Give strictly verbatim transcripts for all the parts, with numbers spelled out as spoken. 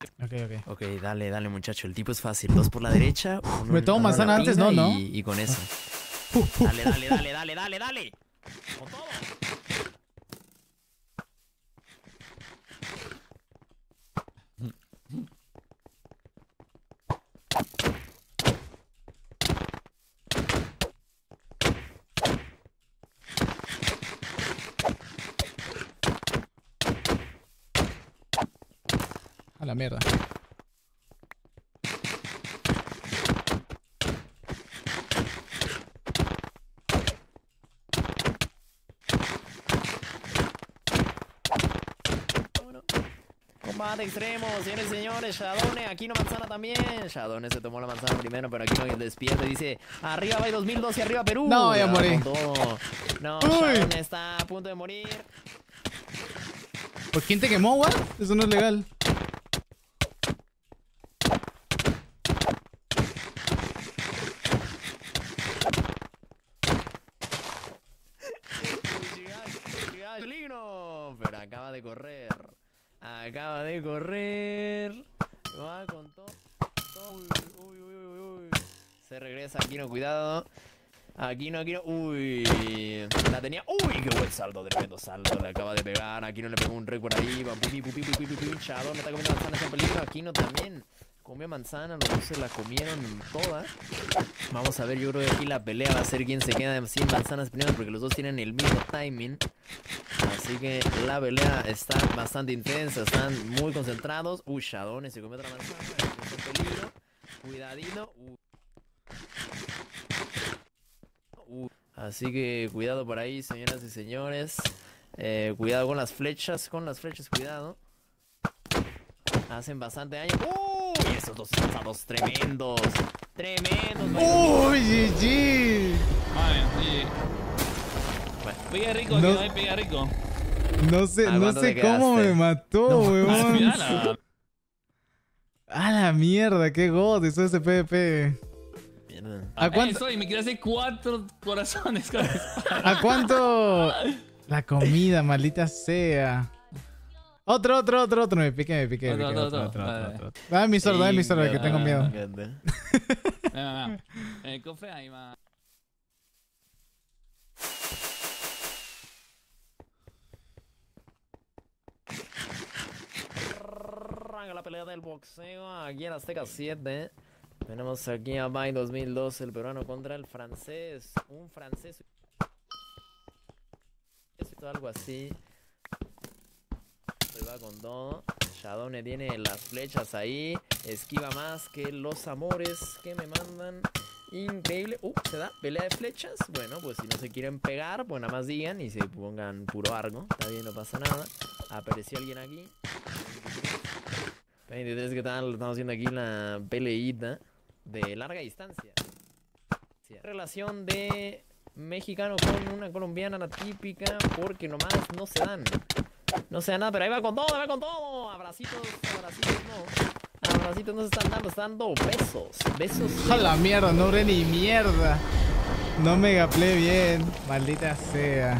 Ok, ok. Ok, dale, dale, muchacho. El tipo es fácil. Dos por la derecha. Uno, Me tomo uno a la manzana antes, pinga ¿no? ¿no? Y, y con eso. Dale, dale, dale, dale, dale, dale. Con todo. A la mierda. Combate extremo, señores y señores. Shadone, Aquino manzana también. Shadone se tomó la manzana primero, pero Aquino despierta y dice: arriba va dos mil doce, arriba Perú. No, ya morí. No, Uy. Shadone está a punto de morir. ¿Por quién te quemó, what? Eso no es legal. Pero acaba de correr. Acaba de correr. Va con todo. Uy, uy, uy, uy, uy. Se regresa Aquino, cuidado. Aquino, Aquino. Uy. La tenía. Uy, qué buen salto. Tremendo salto. Le acaba de pegar. Aquino le pegó un récord ahí. Va, pupi, pupi, pupi, pupi, pupi. Shadone está comiendo manzanas en peligro. Aquino también comió manzana. Los dos se la comieron todas. Vamos a ver, yo creo que aquí la pelea va a ser quién se queda sin manzanas primero, porque los dos tienen el mismo timing. Así que la pelea está bastante intensa, están muy concentrados. Uy, Shadone se comió otra manzana, está en peligro. Cuidadito. Uy. Uy. Así que cuidado por ahí, señoras y señores. Eh, cuidado con las flechas, con las flechas, cuidado. Hacen bastante daño. ¡Uy! Esos dos lanzados tremendos. Tremendos. ¡Uy, G G! Vale, sí. Bueno, Pega rico, No- que no pega rico. No sé, ¿A no cuánto sé te cómo quedaste? me mató, No, Al weón. final, ah, A la mierda, qué god, eso es de PvP. mierda. ¿A cuánto? Eso, y me quedé hace cuatro corazones con eso. ¿A cuánto? La comida, maldita sea. Otro, otro, otro, otro. Me piqué, me piqué. me Otro, piqué, otro, Otro, otro. otro, Vale. otro, otro. Dame mi sordo, dame mi sordo, que tengo miedo. Fíjate. No, no. En el cofre hay más. Arranca la pelea del boxeo aquí en Azteca siete. Tenemos aquí a Bay dos mil doce, el peruano contra el francés. Un francés. Algo así. Se va con todo. Shadone tiene las flechas ahí. Esquiva más que los amores que me mandan. Increíble. Uh, se da pelea de flechas. Bueno, pues si no se quieren pegar, pues nada más digan y se pongan puro argo. Está bien, no pasa nada. Apareció alguien aquí. veintitrés, ¿qué tal? Estamos haciendo aquí la peleita de larga distancia. Relación de mexicano con una colombiana, la típica, porque nomás no se dan. No se da nada, pero ahí va con todo, ahí va con todo. Abracitos, abracitos no. Abracitos no se están dando, están dando besos. Besos. A la mierda, no duré ni mierda. No me gaplé bien, maldita sea.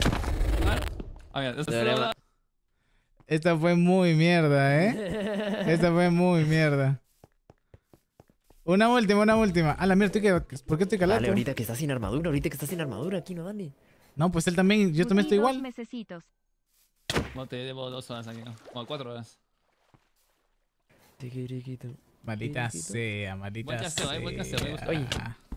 A ver, esto Debería- es Esta fue muy mierda, ¿eh? Esta fue muy mierda. Una última, una última. A la mierda, ¿tú qué? ¿Por qué estoy Dale, calato? ahorita que está sin armadura, ahorita que está sin armadura, aquí no, dale. No, pues él también, yo también estoy Dos igual. mesecitos. No, te debo dos horas aquí, ¿no? O cuatro horas. Maldita sea, maldita Buen casteo, eh, buen casteo, me sea. gusta. Oye.